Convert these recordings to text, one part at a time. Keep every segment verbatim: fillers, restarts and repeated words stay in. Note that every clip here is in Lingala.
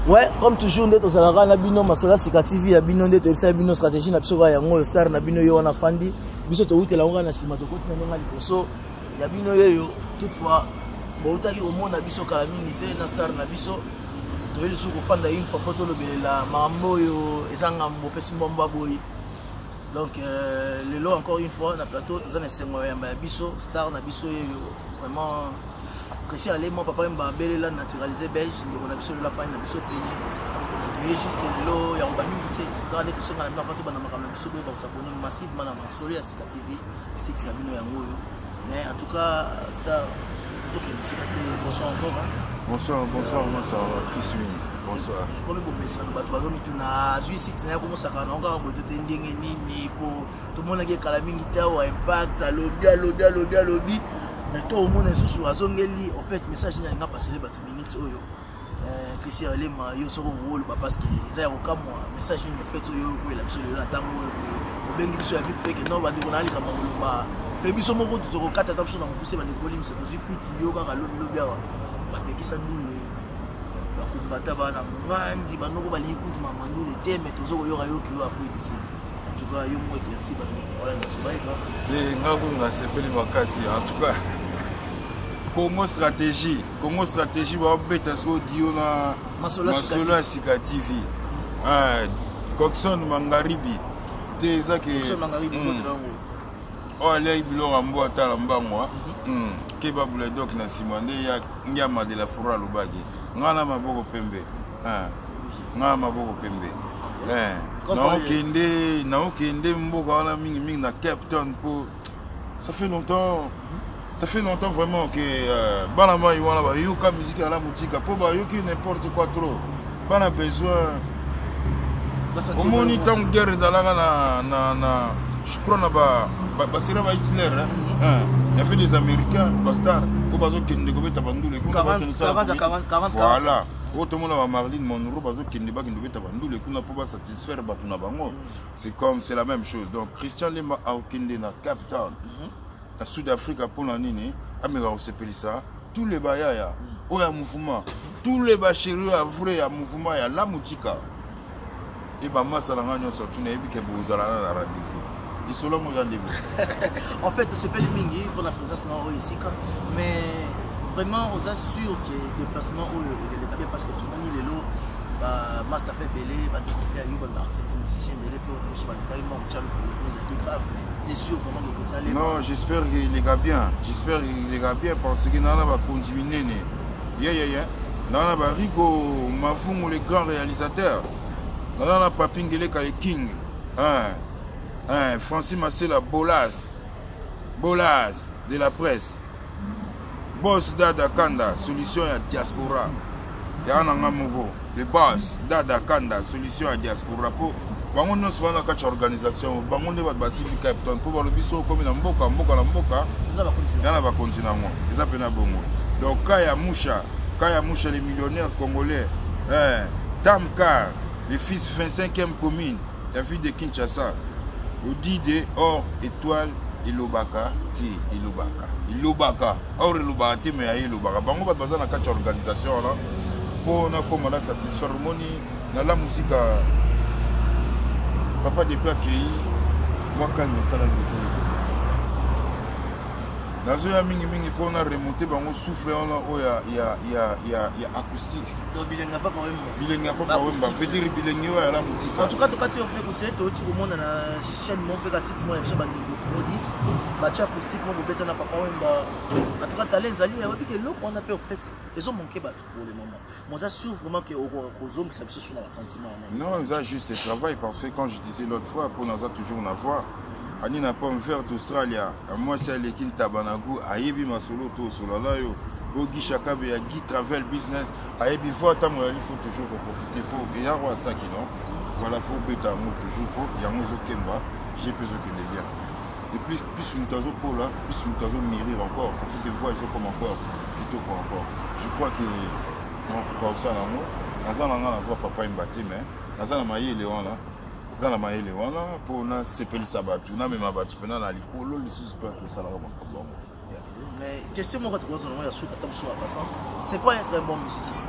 Ouais, comme toujours, nous avons un bino masola sikativi, bino de tebisa bino stratégie na biso ya ngo star na bino yo wana fandi, biso to utela ngo na sima to kotina nga liposo, ya bino yo toutefois, bo utaki au monde na biso kala minité na star na biso, to yeli suko fanda une fois poto lo belela mambo yo ezanga mbo pesi mbomba boyi. Donc euh, le lot encore une fois na plateau, ça na sengo ya biso star na biso yo vraiment si allez mon papa m'a belé là naturalisé belge on a besoin de la fin de ce pays et juste l'eau il y a pas milité quand les personnes à la fin tout bana makam biso be ba s'abonner massivement na masoli à Sika T V c'est la bino ya ngoyo mais en tout cas star OK c'est bonsoir encore hein bonsoir bonsoir bonsoir Chris Win bonsoir comme bon message ba to bazomi tuna zui site na ko mosaka na nga bo to ndenge nini po tout le monde a kala mingi tawa impact lobby lobby lobby lobby. Mais tout le monde est sous Azongeli, en fait, message n'a pas passé les bateaux minutes. Christian Lema, yo soro rôle parce que ça au cas moi message ne fait yo ko la biso la tango o bengi biso ya vite fait que non ba ndiko na lika mangoloma pe biso moko to ko kata ta biso na mokuse ba ndiko limse ko zifiti yo kaka lo lo bia ba pekisa ndule ba kumbata bana ngandi ba noko ba likuti mama ndule teme to zo yo ka yo ki yo afu ici en tout cas yo mo éclairci ba voilà na soirée non et ngako nga sepeli makasi en tout cas Congo stratégie, Congo stratégie va bêta so dio na Masola Sika T V. Ah, Coxon Mangaribi. Te za ke Coxon Mangaribi kotelango. Oh les biloko ambo atala mbangwa. Hmm, keba bula dok na simande ya nyama de la fura lubagi. Ngana maboko pembe. Ah. Ngana maboko pembe. Eh. Na okende, na okende mboka wana mingi mingi na Cape Town pour ça fait longtemps. Ça fait longtemps vraiment que euh, Banama Yuana ba yuka musique à la boutique pour ba yuki n'importe quoi trop. Pas na besoin. Au moins ni tant guerre dans la na na na je crois na ba ba sera ba Hitler hein. Il y a fait des Américains bastard au bazo qui ne gobeta bandule quarante quarante quarante voilà. Au tout le monde va Marlene Monroe bazo qui ne ba qui ne gobeta bandule kuna pour pas satisfaire ba tuna bango. C'est comme c'est la même chose. Donc Christian Lema a okinde na Cape Town. À Sud-Afrique, pour la Nini, à Mégaro-Sepelissa, tous les bayaya, où il y a mouvement, tous les bachéreux à vrai, il y a mouvement, il y a la moutika. Et bien, moi, ça l'a gagné sur tout le monde, et vous allez à la rendez-vous. Ils sont là, mon rendez-vous. En fait, c'est pas le mingi pour la présence dans ici, mais vraiment, on assure qu'il y a des déplacements où il y a des cabines parce que tout le monde est là. Master P Belé, artiste musicien Belé, puis on a carrément un grave. T'es sûr comment il ça les non, j'espère qu'il les gars bien. J'espère qu'il les gars bien parce que dans la va continuer. Yeah, yeah, yeah. Dans la va Rico Mafung, les grands réalisateurs. Dans la Papingele les King. Hein, hein, Francis Marcela Bolas. Bolas de la presse. Boss Dada Kanda, solution à diaspora. Yana Ngamogo. Le boss Dada Kanda, solution à diaspora. Pour bango no souvent na kacha organisation bango ne ba basifi Cape Town pour ba lobiso comme na mboka mboka na mboka ça va continuer yana ba continuer moi ça pena bongo donc Kaya Moucha Kaya Moucha les millionnaires congolais eh Tamka les fils vingt-cinquième commune la ville de Kinshasa Odide Or Étoile Ilobaka ti Ilobaka Ilobaka Or Ilobaka ti mais Ilobaka bango ba baza na kacha organisation là pour na comme la satisfaire moni na la musique. Papa depuis accueilli, moi calme ça là. Dans un mingi mingi pour on a remonté, ben on souffle, on a oh ya ya ya ya ya acoustique. Donc il n'a pas quand même. Il n'a pas quand même. Fait dire il n'y a la musique. En tout cas, quand tu as écouté, tu as au monde dans la chaîne mon père site moi j'ai bandé de dix, match acoustique moi vous bête n'a pas quand même. En tout cas, tu as les alliés, et puis que l'autre on a fait en fait, ils ont manqué battre pour le moment. Moi j'assure vraiment que aux hommes ça se sur le sentiment. Non, ça juste c'est travail parce que quand je disais l'autre fois pour nous toujours en avoir. Ani na pomme verte Australia. Moi c'est l'équipe Tabanagu. Ayebi masolo to solalayo. Ogi chakabe ya Guy Travel Business. Ayebi voit ta il faut toujours profiter. Faut il y a ça qui non. Voilà faut bêta moi toujours pour il y a moi Kemba. J'ai besoin que les biens. Et plus plus une tazo pour là, plus une tazo mûrir encore. Ça fait des voix ils sont comme encore plutôt quoi encore. Je crois que non pas ça là moi. Dans un an on voit papa Mbaté mais dans un maillé Léon là. Dans la maille wana pour na sepeli sabatu na même abatu pena na likolo le sous pas tout ça là bon. Mais question moi quand tu vois ya sous kata sous passant, c'est quoi être un bon musicien?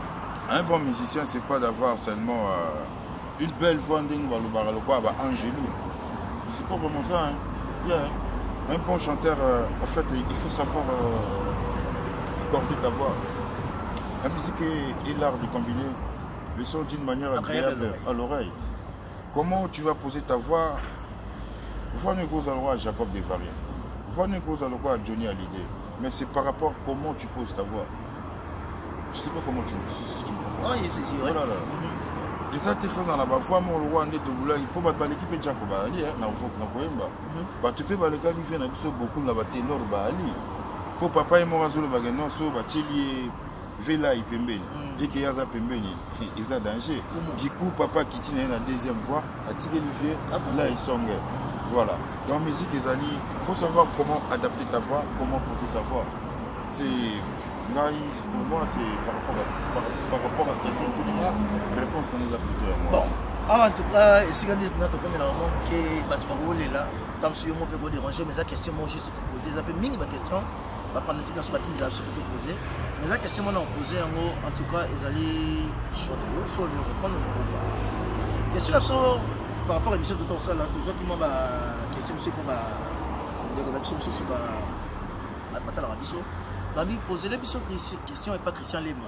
Un bon musicien, c'est pas d'avoir seulement euh, une belle voix Angelou. C'est pas vraiment ça. Hein. Yeah. Un bon chanteur, euh, en fait, il faut savoir euh, accorder ta voix. La musique est, est l'art de combiner le son d'une manière agréable à l'oreille. Comment tu vas poser ta voix? Voix ne cause à l'oreille, Jacob Desvariens. Voix ne cause à l'oreille, Johnny Hallyday. Mais c'est par rapport à comment tu poses ta voix. Je sais pas comment tu, si tu me comprends. Oui, c'est sûr. Voilà, là. Et ça, tu fais dans la voix, mon roi, il faut battre l'équipe de Jacob Ali. Tu peux battre les gars qui viennent beaucoup de la ténor Bali. Pour papa et moi, le bagage, non, so, Bacheli, Vela et Pembeni. Et qu'il y a ça Pembeni, ils ont danger. Du coup, papa qui tient la deuxième voix, a tiré le vieux, là, ils sont. Voilà. Dans la musique, il faut savoir comment adapter ta voix, comment poser ta voix. C'est. Pour moi, c'est par rapport à par, par rapport à ta question, la réponse on les a plutôt. Bon, ah, en tout cas, si on dit que notre premier moment que tu vas rouler là, tant que moi peut déranger, mais la question moi juste te poser, ça peut mini ma question, ma fanatique dans ce matin il a surtout posé, mais la question moi on posé en gros, en tout cas, ils allaient choisir, soit le répondre ou pas. Question là par rapport à l'émission de ton salle, toujours qui m'a question monsieur pour ma des réactions sur ma ma bataille à Babi, posez les questions et pas Christian Lema.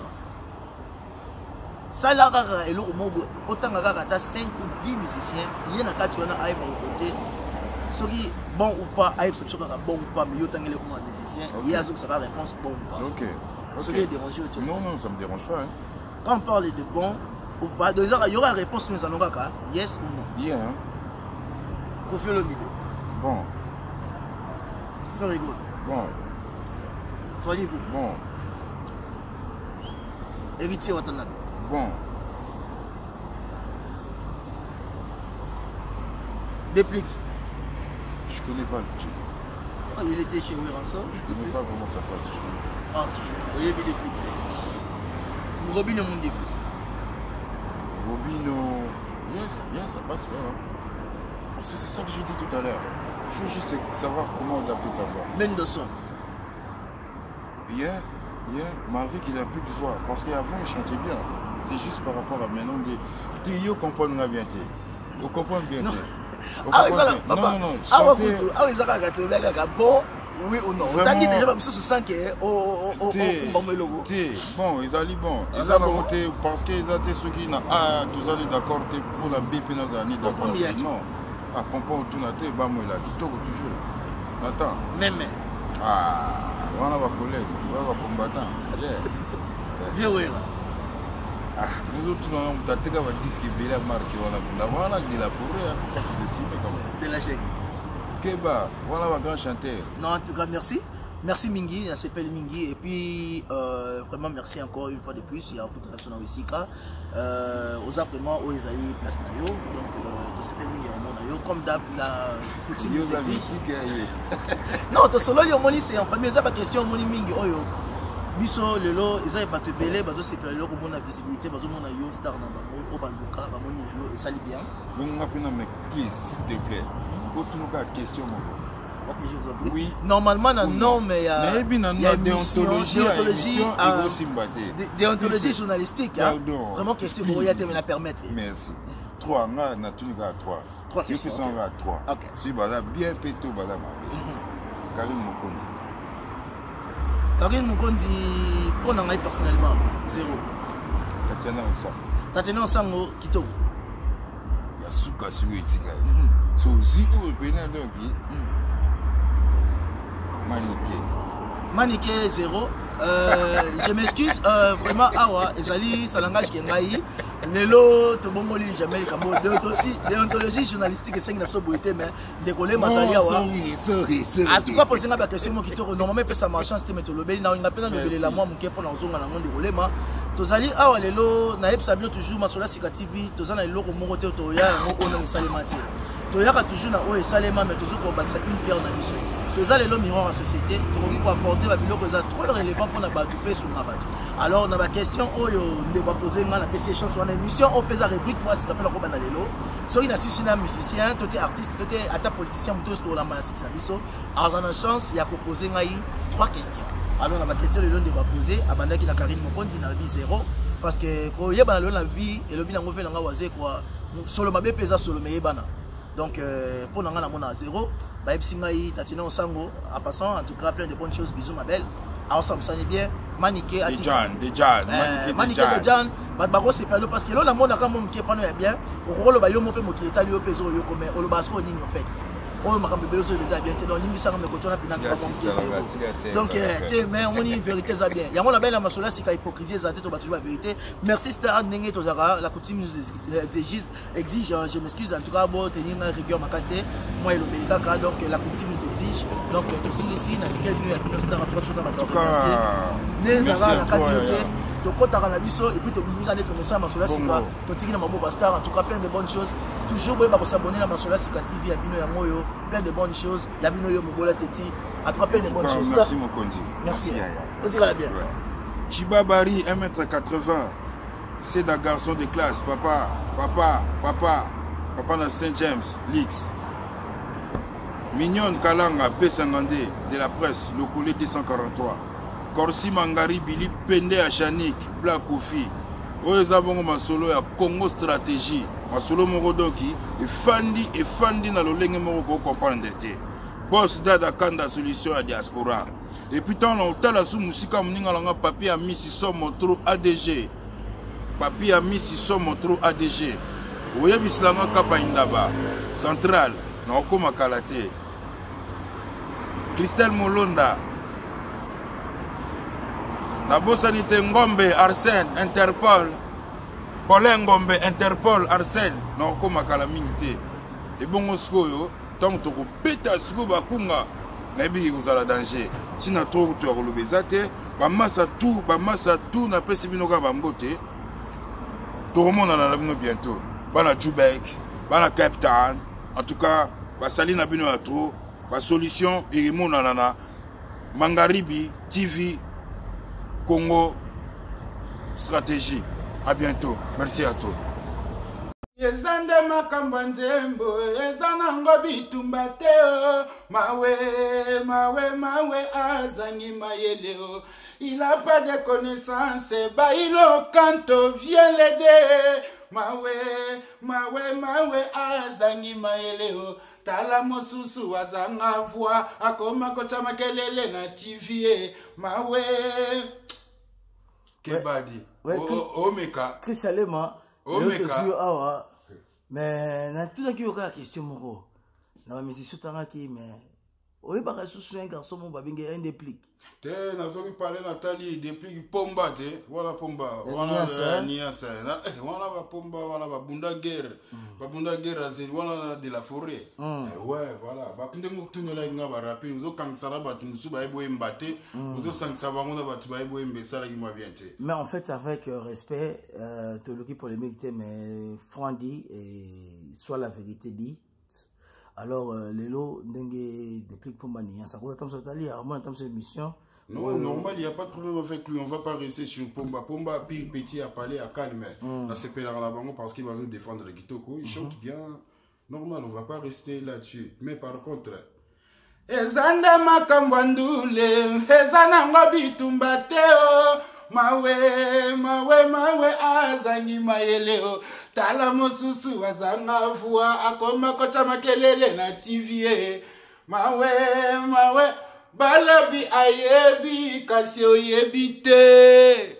Ça, là, et là, autant que cinq ou dix musiciens, il y en a quatre qui ont un côté. Ceux qui bon ou pas, aïe, c'est sûr bon ou pas, mais il y a autant que les musiciens, il y a ceux qui la réponse bon ou pas. Ok. Ce qui est dérangé autour. Non, non, ça ne me dérange pas. Hein. Quand on parle de bon ou pas, il y aura une réponse nous allons voir, yes ou non. Yeah. Pour faire le milieu. Bon. Ça rigole. Bon. Bon. Héritier Watanabe. Bon. Déplique. Je connais pas le petit. Oh, il était chez Wiranso. Je connais pas comment ça passe. Ok. Vous avez vu Déplique. Robino Mundi. Robino. Yes, yes, ça passe là. Hein. C'est ça que j'ai dit tout à l'heure. Il faut juste savoir comment adapter ta voix. Mendelssohn. Yeah, yeah, malgré qu'il a plus de voix. Parce qu'avant, il chantait bien. C'est juste par rapport à maintenant. Tu ne comprends pas bien. Tu comprends bien. Non, ah, non, non, non, non. Ah, oui, ça va bon, oui ou non. T'as dit déjà, je sens que. Oh, oh, oh, oh, bon, ils allaient bon. Ils allaient voter parce qu'ils étaient ceux qui n'ont pas. Tous allés d'accord, il faut la B P dans la nuit. Non. Ah, comprends tout na te, bah, moi, là, qui toque toujours. Attends. Même. Ah. On a collègue, on va combattant. Bien oui là. Ah, nous autres on a un disque qui est marqué, on a voilà de la forêt, de la chaîne. Keba, voilà un grand chanteur. Non, en tout cas merci. Merci Mingi, il s'appelle Mingi. Et puis euh, vraiment merci encore une fois de plus. Il y a un peu de réaction dans Wissika. Euh, aux vraiment où ils allaient place Nayo. Donc euh, tu s'appelle Mingi en Nayo. Comme d'hab la coutume nous exige. Non, ton solo il c'est en famille. Ça pas question moni Mingi oyo. Biso lelo ils allaient pas te belé, bazo c'est pour lelo comme on a visibilité, bazo mon Nayo star dans bango, au banduka, ba moni lelo et ça li bien. Donc on a pris mais please s'il te plaît. Quand tu nous as question mon. Ok, je vous en prie. Oui. Normalement, non, non, mais il y a, il y a déontologie, déontologie, euh, déontologie journalistique. Hein. Vraiment, question pour y la permettre. Merci. Trois, on a tout à trois. Trois questions. Je suis à trois. Ok. Si bala bien péto bala ma. Karine Mukondi. Karine Mukondi, pour n'en aller personnellement, zéro. Tatiana Osango. Tatiana Osango, Kito. Yasuka Suwe Tika. So zero pénal donc. Maniqué. Maniqué zéro. Euh, je m'excuse, euh, vraiment, awa, ezali, ça langage qui est ngaï. Lelo, tout le monde lit jamais les cambos. Déontologie journalistique, c'est une absurde beauté, mais décoller, Mazali, awa. Sorry, sorry. En tout cas, pour ce qui est la question, qui te normalement, peut ça marche, c'est mettre le bel. Non, il n'a pas de la moi, mon qui est pour l'enzong à la monde décoller, mais. Tozali, awa, lelo, naïb sabio toujours, ma sola sika T V, tozana lelo, mon côté, toya, on a un salimati. Toyaka toujours na oyo salema mais toujours pour bâtir une pierre dans mission. Toza lelo miroir en société, tokoki ko apporter ba biloko za trop relevant pour na batu pe sur na batu. Alors na ba question oyo nde va poser nga na P C chance wana émission o pesa rubrique moi c'est rappelle ko bana lelo. Soki na sisi na musicien, toté artiste, toté ata politicien muto sur la masse na biso. Azana chance ya ko poser ngai trois questions. Alors na ba question lelo nde va poser abandaki na Karine Mokonzi na bi zéro. parce que quand il y a la vie et le bien on fait l'anga wazé quoi solo mabe pesa solo me yebana donc pour l'anga na mona zéro ba epsinga yi tatina osango en passant en tout cas plein de bonnes choses bisous ma belle alors ça me sonne bien maniqué à John de John maniqué de John ba ba c'est pas parce que là la monde quand mon qui pas bien au rôle ba yo mo pe mo qui etali yo peso yo comme au basco ni en fait on m'a rappelé sur les habités dans l'imisa me côté na pina donc mais on dit vérité ça bien ya mona belle masola c'est hypocrisie ça to batu la vérité merci star ndenge tozara la coutume nous exige exige je m'excuse en tout cas bon tenir une rigueur ma casté moi et le belika donc la coutume nous exige donc aussi ici na ticket nous ya star trois choses à tout cas les ara la qualité donc quand on a vu ça et puis tu as dit que ça masola c'est pas tu na mabo star en tout cas plein de bonnes choses toujours bon s'abonner à masola c'est T V ya bino ya moyo plein de bonnes choses la bino yo mobola teti à toi plein de bonnes choses merci mon Kondi merci on dira la bien Chibabari un mètre quatre-vingts c'est un garçon de classe papa papa papa papa dans Saint James Lix Mignon Kalanga P cinquante de la presse le colis deux cent quarante-trois Corsi Mangari Billy Pende à Chanik Black Kofi Oeza bongo masolo ya Congo stratégie masolo morodoki efandi efandi na lolenge moko ko comprendre te boss dada kanda solution ya diaspora et puis tant on tala sou musika muninga langa papier a misi somo trop A D G papier a misi somo trop A D G oya bislanga kapa indaba central na okoma kalate Christelle Molonda la bossanité Ngombe Arsène Interpol Colin Ngombe Interpol Arsène non comme calamité et bon skoyo tant que peta skuba kunga nabi vous ala danger tina trop to rolobezate ba massa tout ba massa tout na pesi binoka ba mbote tout le monde en a l'avenir bientôt bana Jubek bana Cape Town en tout cas ba salina bino a trop ba solution irimo nanana Mangaribi T V Congo stratégie. À bientôt. Merci à toi. Yezande makambo nzembo ezana ngobi tumbateo mawe mawe mawe azangi mayeleo il a pas de connaissances ba ilo kanto vient l'aider mawe mawe mawe azangi mayeleo tala mosusu wazanga voix akoma kocha makelele na T V mawe Kebadi o meka Chris Alema o meka awa mais na tout qui yoka question moko na musicien tanga ki mais o ba susu un garçon mo babinge un déplique te na zo ki parler Nathalie déplique pomba te voilà pomba voilà nia ça voilà ba pomba voilà ba bunda guerre ba bunda guerre azeli voilà de la forêt ouais voilà ba kunde mo tunela nga ba rapide zo kangsara ba tumusu ba ebo mbate zo sanksa ba ngona ba tu ba ebo mbesala ki moi bien te mais en fait avec euh, respect euh, te loki polémique te mais Frandi et soit la vérité dit alors euh, les lots dengue déplique pour mania ça coûte tant ça tali à moi tant cette mission. Non, euh, normal, il n'y a pas de problème avec lui. On ne va pas rester sur Pomba. Pomba, pire petit à parler à calme. Mm. Là, c'est Pélar la banque parce qu'il va nous défendre le Kitoko. Il mm -hmm. chante bien. Normal, on ne va pas rester là-dessus. Mais par contre, Ezanda makambandule, Ezana ngabi tumbateo, mawe, mawe, mawe, azangi mayeleo, tala mosusu azanga vua, akoma kocha makelele na T V, mawe, mawe. Balabi ayebi kasi oyebi te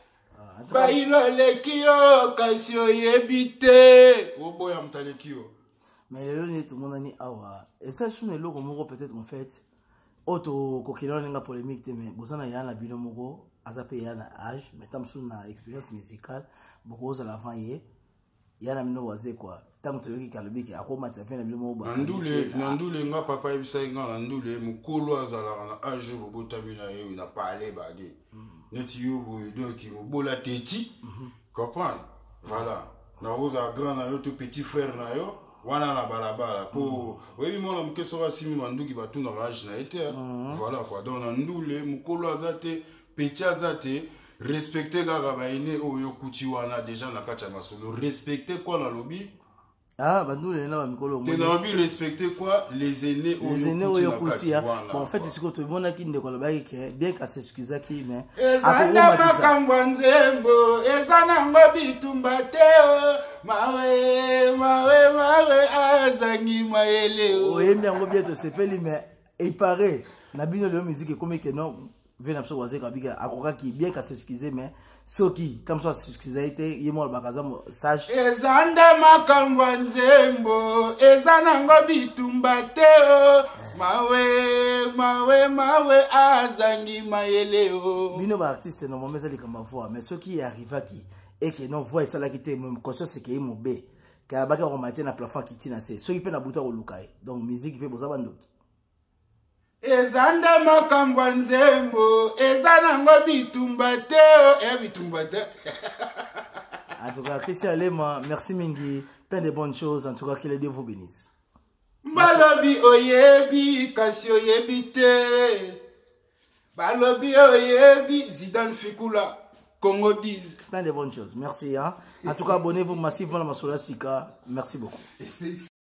Bailo lekio kasi oyebi te Oboya mtalekio mais le lot tout le monde ni awa et ça sur le logo moko peut-être en fait auto kokilo nga polémique te mais bosana yana bino moko azape yana âge mais tam sur na expérience musicale beaucoup à l'avant yé yana mino waze quoi tant que tu kalobi ki akoma tsafe na bino moko ba ndule ndule nga papa ebisa nga ndule mukolo azala na âge robotami na yo na parler ba di neti yo donc mo bola teti comprendre voilà na oza grand na yo tout petit frère na yo wana na balabala po oui moi na mkeso ra simi manduki batuna âge na été voilà quoi donc na ndule mukolo azate petit azate respecter gaga baine oyo kuti wana déjà na kacha masolo respecter quoi la lobby Ah, bah nous, les gens, tu n'as envie de respecter quoi? Les aînés ou les aînés, oui, bon, en fait, c'est que tout le monde a qui ne décolle pas, bien qu'à s'excuser, qui, mais. Ezana makambwanzembo, ezana ngobitumbateo, mawe, mawe, mawe, azangi maeleo. Oui, mais on va bien te séparer, mais il paraît, la bino de musique est comme que non, vient absolument kabika, akoka qui bien qu'à s'excuser, mais. So qui, comme ça, s'excuser, il est mort, bakazam, sage. Ezanda makambwanzembo, ezana ngobitumbateo, mawe, mawe, mawe, azangi maeleo. Bino ba artiste normalement ça les comme voix, mais ce qui arrive à qui et que non voix ça là qui était même conscience c'est qu'il est mauvais. Car ba ka romantique na plafond qui tient c'est. Ce qui peut na buta au lukai. Donc musique fait boza bandoki. Ezanda makambwa nzembo, ezana ngobitumbateo, e bitumbateo. En tout cas, Christian Lema, merci mingi, plein de bonnes choses. En tout cas, que les Dieu vous bénisse. Balobi oyebi, kasi oyebi te. Balobi oyebi, Zidane Fikula, Congo dix. Plein de bonnes choses. Merci. Hein? En tout cas, abonnez-vous massivement à ma Sola Sika. Merci beaucoup.